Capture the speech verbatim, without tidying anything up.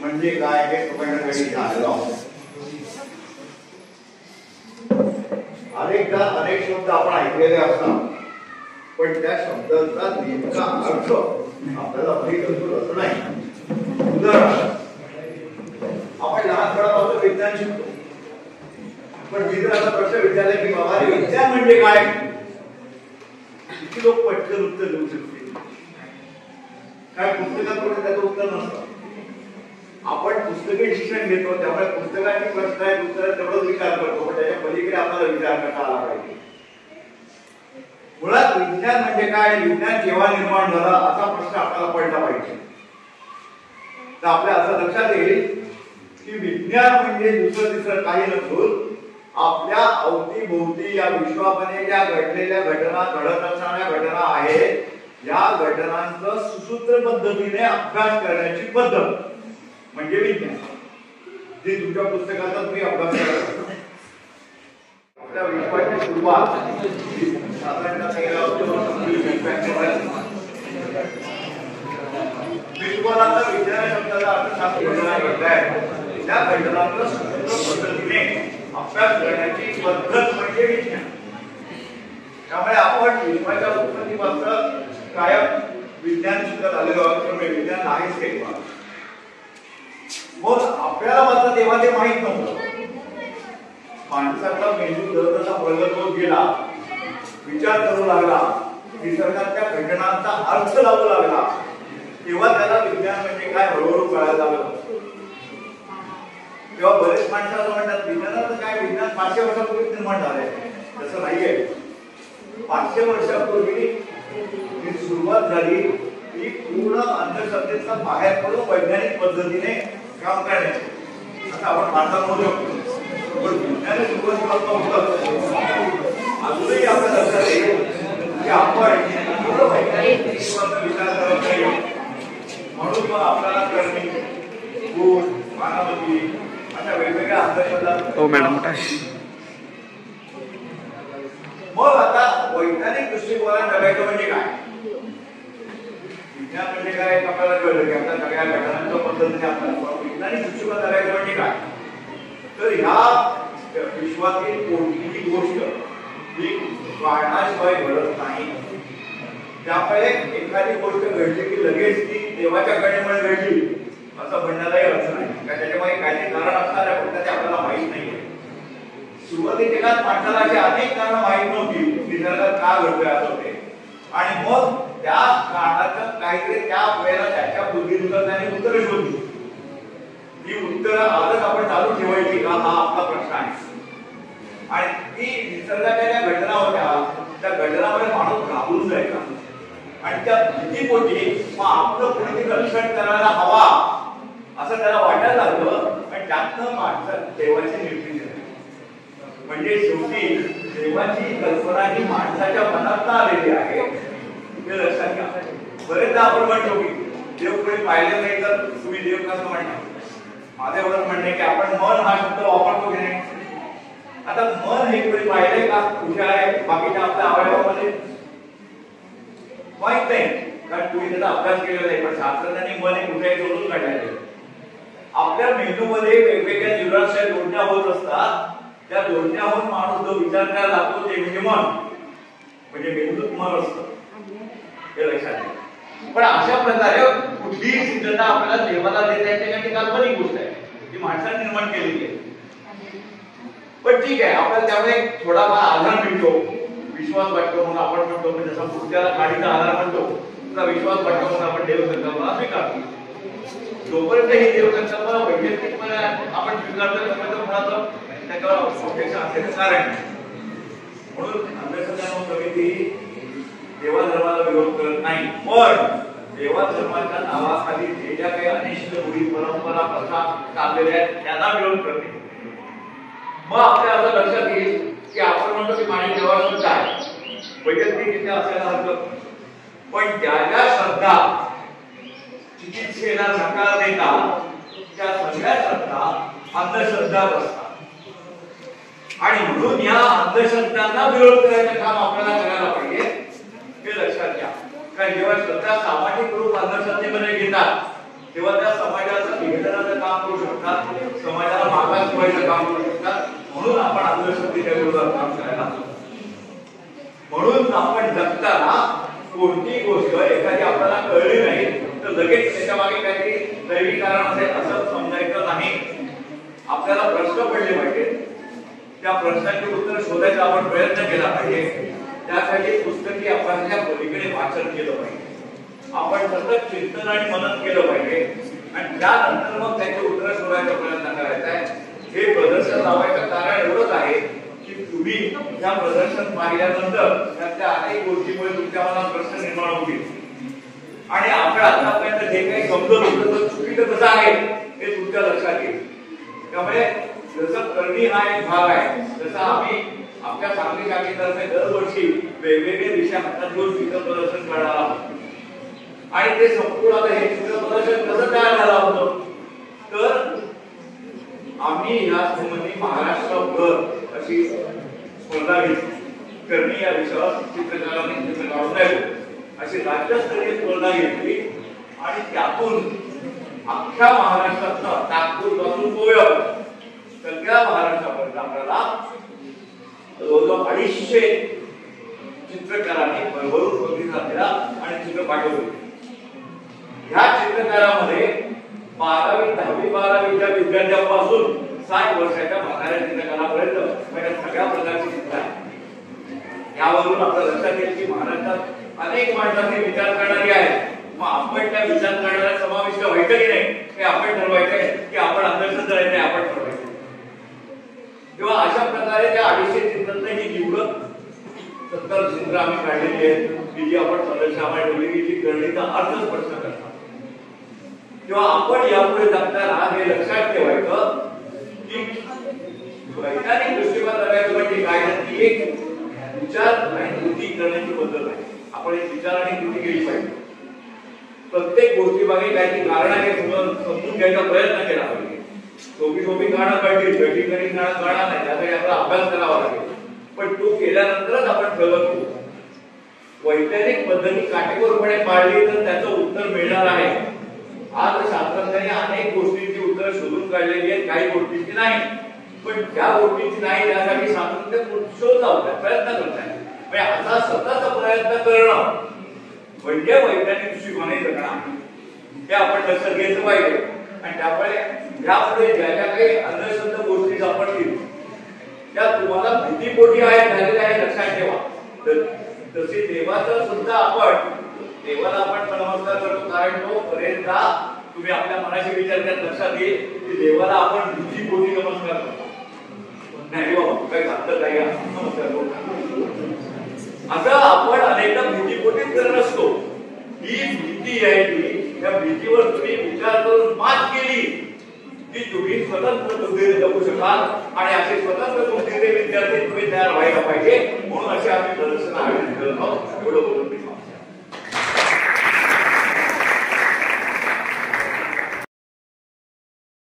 म्हणजे काय हे तुम्हाला झालं. अनेकदा अनेक शब्द आपण ऐकलेले असतात, पण त्या शब्दाचा नेमका अर्थ आपल्याला माहित असतो असं नाही. उदाहरण, आपण लहानपणापासून विज्ञान शिकतो, पण मित्राचा प्रश्न विचारला की बाबा विज्ञान म्हणजे काय, किती लोक पटकन उत्तर देऊ शकतील. काय पुस्तकात पण त्याचं उत्तर नसतं. आपण पुस्तकी शिक्षण घेतो, त्यामुळे पुस्तकाची प्रश्न आहे उत्तर तेवढंच विचार करतो, पण त्याच्या पलीकडे आपल्याला विचार करता आला पाहिजे. मुळात विज्ञान म्हणजे काय, विज्ञान केव्हा निर्माण झाला असा प्रश्न आपल्याला पडला पाहिजे. तर आपल्या असं लक्षात येईल की विज्ञान म्हणजे दुसरं तिसरं काही नसून आपल्या अवतीभोवती या विश्वामध्ये ज्या घडलेल्या घटना, घडत असणाऱ्या घटना आहेत, या घटनांचं सुसूत्र पद्धतीने अभ्यास करण्याची पद्धत म्हणजे विज्ञान. जे तुमच्या पुस्तकाचा तुम्ही अभ्यास करता. आपल्या विश्वाची सुरुवात साधारणतः तेरा विश्वाचा विज्ञान शब्दाचा अर्थ घटना घडताय, त्या घटनांचं सुसूत्र पद्धतीने अभ्यास करण्याची पद्धत म्हणजे विज्ञान. त्यामुळे आपण विश्वाच्या उत्पत्तीपासून कायम विज्ञान शिकत आलेलो आहोत, त्यामुळे विज्ञान नाहीच काही. मग आपल्याला मात्र तेव्हा ते माहित नव्हतं. माणसाचा मेंदू जसजसा प्रगत होत गेला, विचार करू लागला, निसर्गाच्या घटनांचा अर्थ लावू लागला, तेव्हा त्याला विज्ञान म्हणजे काय हळूहळू कळायला लागलं. तेव्हा बरेच माणसं असं म्हणतात विज्ञानाचं काय, विज्ञान पाचशे वर्षापूर्वी निर्माण झालंय. तसं नाहीये. पाचशे वर्षापूर्वी जी सुरुवात झाली ती पूर्ण अंधश्रद्धेचा बाहेर पडून वैज्ञानिक पद्धतीने काम करण्याची. आता आपण भारतात म्हणू शकतो, पण विज्ञान सुरुवातीपासून अजूनही आपल्या लक्षात येईल की आपण वैज्ञानिक विचार करत नाही. म्हणून मग आपल्याला करणी, गुण, मानवती अशा वेगवेगळ्या अंधश्रद्धा. मग आता वैज्ञानिक दृष्टिकोनात जगायचं म्हणजे काय, विज्ञान म्हणजे काय आपल्याला कळलं की आपल्या सगळ्या घटनांच्या पद्धतीने आपल्याला वैज्ञानिक दृष्टिकोन जगायचं म्हणजे काय. तर ह्या विश्वातील कोणतीही गोष्ट ही कारणाशिवाय घडत नाही. त्यामुळे एखादी गोष्ट घडली की लगेच ती देवाच्या कळेमुळे घडली असं म्हणण्यालाही अर्थ नाही. त्याच्यामुळे काही कारण असणार आहे, पण ते आपल्याला माहित नाहीये. सुरुवातीच्या काळात माणसाला अशी अनेक कारणं माहित नव्हती निसर्गात का घडतोय असं होते, आणि मग त्या कारणाचं काहीतरी त्या वेळेला त्याच्या बुद्धीनुसार त्याने उत्तरं शोधली. ती उत्तरं आजच आपण चालू ठेवायची का, हा आपला प्रश्न आहे. आणि ती निसर्गाच्या ज्या घटना होत्या त्या घटनामध्ये माणूस घाबरून जायचा, आणि त्या भीतीपोटी मग आपलं कोणीतरी रक्षण करायला हवा असं त्याला वाटायला लागलं, आणि त्यातनं माणसं देवाची निर्मिती झाली. म्हणजे शेवटी देवाची कल्पना ही माणसाच्या मनात आलेली आहे हे लक्षात घ्या. बरेचदा आपण म्हणतो की देव कोणी पाहिलं नाही तर तुम्ही देव कसं म्हणता. माझं एवढंच म्हणणे की आपण मन हा शब्द वापरतो की नाही. आता मन हे कोणी पाहिलंय का, कुठे आहे बाकीच्या आपल्या अवयवामध्ये माहित नाही, कारण तुम्ही त्याचा अभ्यास केलेला नाही. पण शास्त्रज्ञांनी मन हे कुठे शोधून काढलेलं. आपल्या मेंदूमध्ये वेगवेगळ्या न्यूरॉन्सच्या जोडण्या होत असतात. त्या जोडण्याहून माणूस जो विचार करायला लागतो ते म्हणजे मन, म्हणजे मेंदूत मन असतं हे लक्षात घ्या. पण अशा प्रकारे कुठलीही सिद्धता आपल्याला देवाला देता येते का, ती काल्पनिक गोष्ट आहे, ती माणसाने निर्माण केलेली आहे. पण ठीक आहे, आपल्याला त्यामुळे थोडाफार आधार मिळतो, विश्वास वाटतो, म्हणून आपण म्हणतो की जसा पुढच्याला गाडीचा आधार म्हणतो तसा विश्वास वाटतो, म्हणून आपण देव संकल्पना स्वीकारतो. जोपर्यंत ही देव संकल्पना वैज्ञानिकपणे आपण स्वीकारतो तोपर्यंत कोणाचं त्याच्यावर ऑब्जेक्शन असण्याचं कारण. म्हणून अंधश्रद्धा समिती देवा धर्माला विरोध करत नाही, पण देवा धर्माच्या नावाखाली जे ज्या काही अनिष्ट रूढी परंपरा प्रथा चाललेल्या आहेत त्यांना विरोध करते. मग आपल्या असं लक्षात येईल की आपण म्हणतो की पाणी देवाचं काय वैयक्तिकरित्या असायला हरकत, पण ज्या ज्या श्रद्धा चिकित्सेला नकार देतात त्या सगळ्या श्रद्धा अंधश्रद्धा असतात. आणि म्हणून या अंधश्रद्धांना विरोध करायचं काम आपल्याला करायला पाहिजे हे लक्षात घ्या. कारण जेव्हा श्रद्धा सामाजिक रूप अंधश्रद्धेमध्ये घेतात तेव्हा त्या समाजाचं विघटनाचं काम काम करू शकतात, समाजाला मागास ठेवायचं काम करू शकतात, म्हणून आपण अंधश्रद्धेच्या विरोधात काम करायला हवं. म्हणून आपण जगताना कोणती गोष्ट एखादी आपल्याला कळली नाही तर लगेच त्याच्या मागे काहीतरी दैवी कारण असेल असं समजायचं नाही. आपल्याला प्रश्न पडले पाहिजे, त्या प्रश्नांची उत्तर शोधायचा आपण प्रयत्न केला पाहिजे. त्यासाठी पुस्तकी अभ्यासाच्या पलीकडे वाचन केलं पाहिजे, आपण सतत चिंतन आणि मनन केलं पाहिजे आणि त्यानंतर मग त्याचे उत्तर शोधायचा प्रयत्न करायचा आहे. हे प्रदर्शन लावायचं कारण एवढंच आहे की तुम्ही त्या प्रदर्शन पाहिल्यानंतर त्यातल्या अनेक गोष्टीमुळे तुमच्या मनात प्रश्न निर्माण होतील आणि आपण आतापर्यंत जे काही समजत होतं तर चुकीचं कसं आहे हे तुमच्या लक्षात येईल. त्यामुळे जसं करणी हा एक भाग आहे, तसा आम्ही आपल्या सांगली शाखेतर्फे दरवर्षी वेगवेगळे विषय हातात घेऊन चित्र प्रदर्शन करणार आहोत आणि ते संपूर्ण आता हे चित्र प्रदर्शन कसं तयार झालं होतं तर आम्ही या संबंधी महाराष्ट्रभर अशी स्पर्धा घेतली. करणी या विषयावर चित्रकारांनी चित्र काढून द्यावी अशी राज्यस्तरीय स्पर्धा घेतली आणि त्यातून अख्ख्या महाराष्ट्रातनं नागपूर पासून गोव्यापर्यंत सगळ्या महाराष्ट्रापर्यंत आपल्याला जवळजवळ अडीचशे चित्रकारांनी भरभरून प्रतिसाद दिला आणि चित्र पाठवले. ह्या चित्रकारामध्ये बारावी दहावी बारावीच्या विद्यार्थ्यांपासून साठ वर्षाच्या म्हाताऱ्या चित्रकारापर्यंत म्हणजे सगळ्या प्रकारची चित्र आहेत. यावरून आपल्या लक्षात येईल की महाराष्ट्रात अनेक माणसांनी विचार करणारी आहेत. मग आपण त्या विचार करणाऱ्या समाविष्ट व्हायचं की नाही हे आपण ठरवायचंय की आपण अंधश्रद्धा आहे ते आपण ठरवायचं. तेव्हा अशा प्रकारे त्या अडीचशे चित्रांना ही निवडत सत्तर चित्र आम्ही काढलेली आहेत की जी आपण प्रदर्शनामध्ये ठेवली की जी करणीचा अर्थ स्पष्ट करतात. तेव्हा आपण यापुढे जगताना हे लक्षात ठेवायचं की वैज्ञानिक दृष्टिकोन करायचं म्हणजे काय तर ती एक विचार आणि कृती करण्याची पद्धत आहे. आपण एक विचार आणि कृती केली पाहिजे. प्रत्येक गोष्टी मागे काही कारण आहे समजून घ्यायचा प्रयत्न केला पाहिजे. सोपी सोपी गाणं काढली बैठी कधी गाणं गाणं नाही त्यासाठी आपला अभ्यास करावा लागेल पण तो केल्यानंतरच आपण प्रगत होऊ. वैज्ञानिक पद्धती काटेकोरपणे पाळली तर त्याचं उत्तर मिळणार आहे. आज शास्त्रज्ञांनी अनेक गोष्टींची उत्तर शोधून काढलेली आहेत, काही गोष्टींची नाही. पण ज्या गोष्टींची नाही त्यासाठी शास्त्रज्ञ शोध लावतात, प्रयत्न करतात. म्हणजे असा सतत प्रयत्न करणं म्हणजे वैज्ञानिक दृष्टिकोनाने जगणं हे आपण लक्षात घेतलं पाहिजे. आणि त्यामुळे यापुढे ज्या ज्या काही अंधश्रद्धा गोष्टी सापडतील त्या तुम्हाला भीतीपोटी आहेत झालेल्या आहे लक्षात ठेवा. तसे देवाचं सुद्धा आपण देवाला आपण नमस्कार करतो कारण तो पर्यंत तुम्ही आपल्या मनाशी विचार करत लक्षात येईल की देवाला आपण भीतीपोटी नमस्कार करतो. नाही बाबा काही घातलं काय नमस्कार करतो असं आपण अनेकदा भीतीपोटीच करत असतो. ही भीती आहे ती त्या भीतीवर तुम्ही विचार करून मात केली की तुम्ही स्वतंत्र बुद्धीने जगू शकाल आणि असे स्वतंत्र बुद्धीचे विद्यार्थी तुम्ही तयार व्हायला पाहिजे. म्हणून असे आम्ही प्रदर्शन आयोजित करत आहोत. एवढं